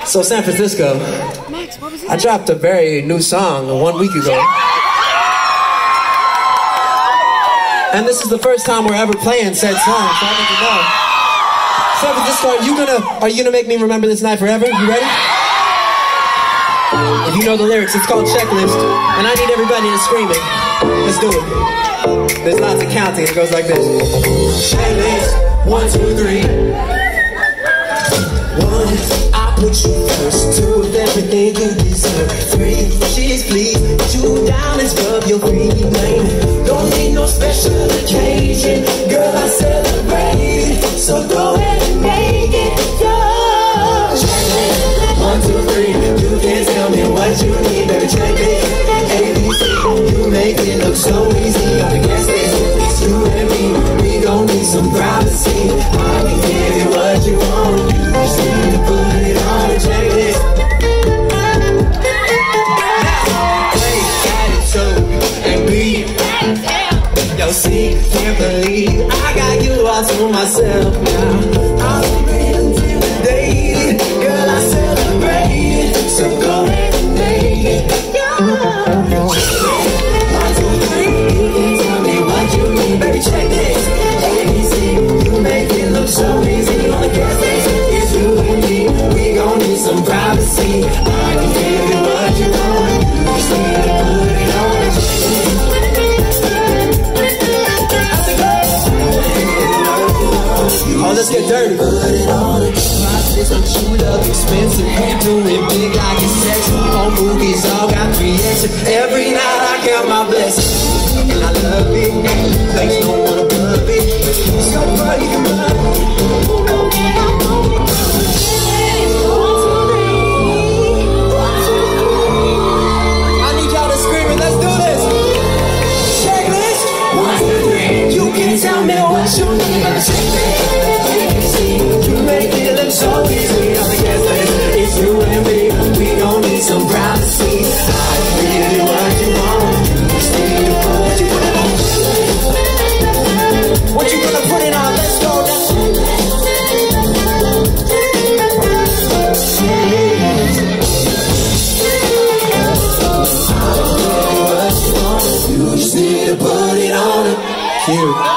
So San Francisco, I dropped a very new song 1 week ago. And this is the first time we're ever playing said song, so I need to know. San Francisco, are you gonna make me remember this night forever? You ready? If you know the lyrics, it's called Checklist, and I need everybody to scream it. Let's do it. There's lots of counting, it goes like this. Checklist, 1, 2, 3. 1, I put you first. 2, of everything you deserve. 3, cheese please. 2, down and scrub your feet. Don't need no special occasion, girl, I celebrate. So go ahead and make it yours. 1, 2, 3, you can tell me what you need, baby, check it. ABC, you make it look so easy. I guess it's you and me. We gon' need some privacy. I can give you what you want. You just need to put it on a checklist. Now, play attitude and beat. Yo, see, can't believe I got you all to myself now. I'll be intimidated, girl, I celebrate. So go ahead and make it yours. 1, 2, 3, you can tell me what you need, baby, check this. ABC, you make it look so easy. On the gas station, it's you and me. We gon' need some privacy. I can give you what you want. You just need to put it on the checklist. Oh, let's get dirty. Put it on it. My system, you love expensive. You doing big like it's sexy. On movies, all got 3X. Every night I count my blessings, and I love it. Thanks, don't wanna love it. So far you can love it. I need y'all to scream it. Let's do this. Checklist. 1, 2, 3. You can tell me what you need. You make it look so easy. I guess it's you and me. We gon' need some privacy. I give you what you want. You just need to put it on. What you gonna put it on? Let's go. You just need to put it on. Cute.